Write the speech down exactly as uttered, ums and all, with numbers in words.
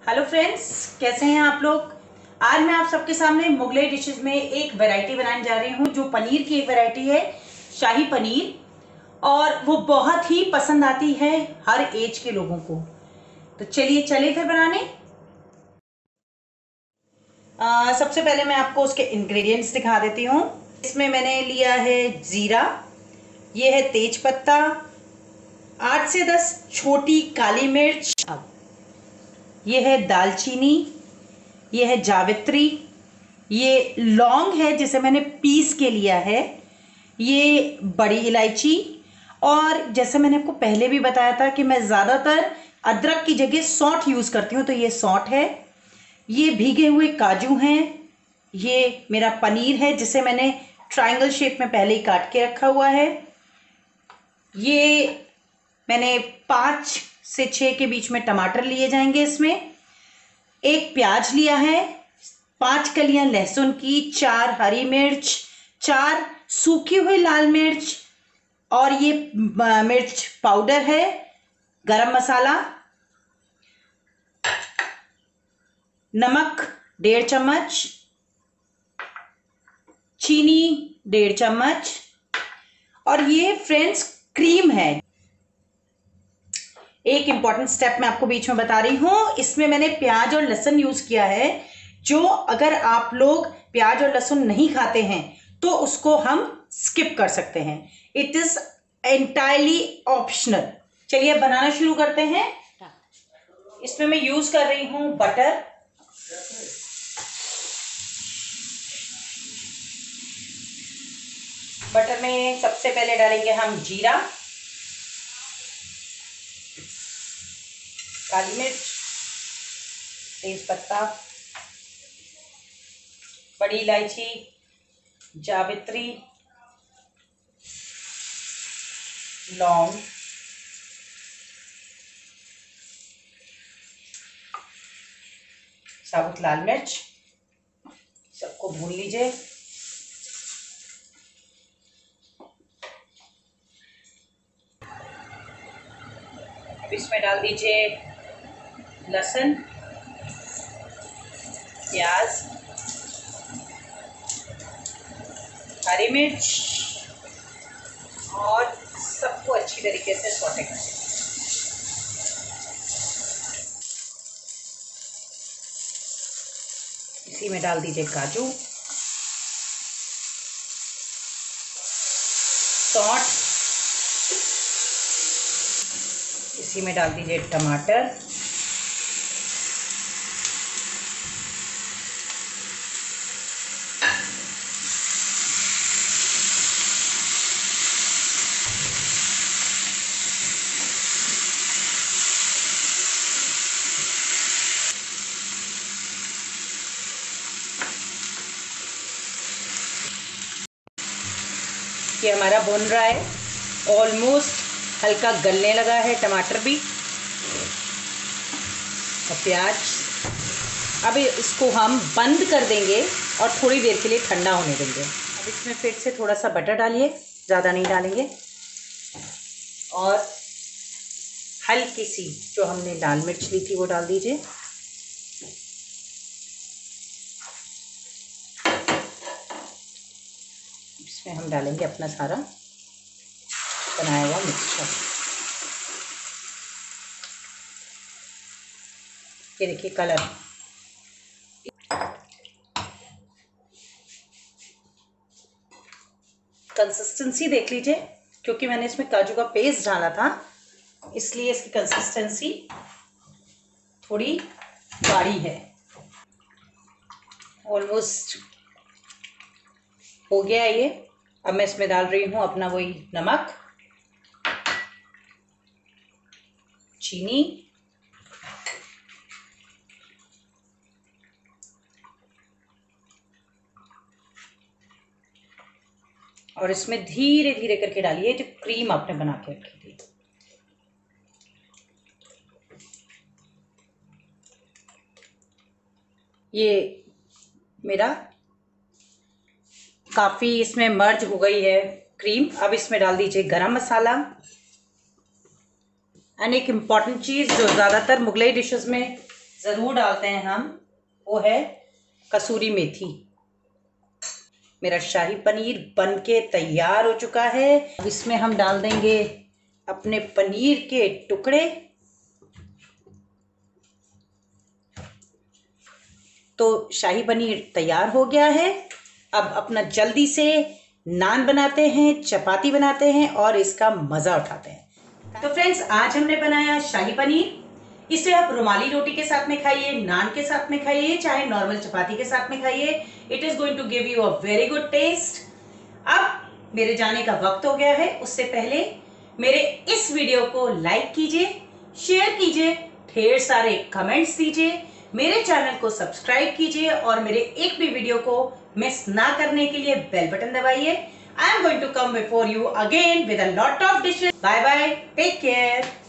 Hello friends, कैसे हैं आप लोग। आज मैं आप सबके सामने मुगलई डिशेस में एक वैरायटी बनाने जा रही हूँ जो पनीर की एक वैरायटी है, शाही पनीर। और वो बहुत ही पसंद आती है हर एज के लोगों को। तो चलिए चले फिर बनाने। आ, सबसे पहले मैं आपको उसके इंग्रेडिएंट्स दिखा देती हूँ। इसमें मैंने लिया है जीरा, ये है तेज पत्ता, आठ से दस छोटी काली मिर्च, ये है दालचीनी, ये है जावित्री, ये लौंग है जिसे मैंने पीस के लिया है, ये बड़ी इलायची। और जैसे मैंने आपको पहले भी बताया था कि मैं ज़्यादातर अदरक की जगह सौंठ यूज़ करती हूँ, तो ये सौंठ है। ये भीगे हुए काजू हैं, ये मेरा पनीर है जिसे मैंने ट्रायंगल शेप में पहले ही काट के रखा हुआ है। ये मैंने पाँच से छः के बीच में टमाटर लिए जाएंगे इसमें। एक प्याज लिया है, पांच कलियां लहसुन की, चार हरी मिर्च, चार सूखी हुई लाल मिर्च, और ये मिर्च पाउडर है, गरम मसाला, नमक डेढ़ चम्मच, चीनी डेढ़ चम्मच, और ये फ्रेंड्स क्रीम है। एक इंपॉर्टेंट स्टेप मैं आपको बीच में बता रही हूं, इसमें मैंने प्याज और लहसुन यूज किया है। जो अगर आप लोग प्याज और लहसुन नहीं खाते हैं तो उसको हम स्किप कर सकते हैं। It is entirely optional. चलिए अब बनाना शुरू करते हैं। इसमें मैं यूज कर रही हूं बटर। बटर में सबसे पहले डालेंगे हम जीरा, काली मिर्च, तेज पत्ता, बड़ी इलायची, जावित्री, लौंग, साबुत लाल मिर्च। सबको भून लीजिए। अब इसमें डाल दीजिए लहसुन, प्याज, हरी मिर्च, और सबको अच्छी तरीके से सौटे कर लें। इसी में डाल दीजिए काजू, सौंठ, इसी में डाल दीजिए टमाटर, ये हमारा भुन रहा है, ऑलमोस्ट हल्का गलने लगा है टमाटर भी और प्याज। अब इसको हम बंद कर देंगे और थोड़ी देर के लिए ठंडा होने देंगे। अब इसमें फिर से थोड़ा सा बटर डालिए, ज़्यादा नहीं डालेंगे, और हल्की सी जो हमने लाल मिर्च ली थी वो डाल दीजिए। इसमें हम डालेंगे अपना सारा बनाया हुआ मिक्सचर। ये देखिए कलर। कंसिस्टेंसी देख लीजिए, क्योंकि मैंने इसमें काजू का पेस्ट डाला था इसलिए इसकी कंसिस्टेंसी थोड़ी गाढ़ी है। ऑलमोस्ट हो गया ये। अब मैं इसमें डाल रही हूँ अपना वही नमक, चीनी, और इसमें धीरे धीरे करके डालिए जो क्रीम आपने बना के रखी थी। ये मेरा काफ़ी इसमें मर्ज हो गई है क्रीम। अब इसमें डाल दीजिए गरम मसाला। एंड एक इम्पॉर्टेंट चीज़ जो ज़्यादातर मुगलई डिशेस में ज़रूर डालते हैं हम, वो है कसूरी मेथी। मेरा शाही पनीर बनके तैयार हो चुका है। अब इसमें हम डाल देंगे अपने पनीर के टुकड़े। तो शाही पनीर तैयार हो गया है। अब अपना जल्दी से नान बनाते हैं, चपाती बनाते हैं और इसका मज़ा उठाते हैं। तो फ्रेंड्स, आज हमने बनाया शाही पनीर। इसे आप रुमाली रोटी के साथ में खाइए, नान के साथ में खाइए, चाहे नॉर्मल चपाती के साथ में खाइए। It is going to give you a very good taste. अब मेरे जाने का वक्त हो गया है। उससे पहले मेरे इस वीडियो को लाइक कीजिए, शेयर कीजिए, ढेर सारे कमेंट्स दीजिए, मेरे चैनल को सब्सक्राइब कीजिए और मेरे एक भी वीडियो को मिस ना करने के लिए बेल बटन दबाइए। I am going to come before you again with a lot of dishes. Bye bye, take care.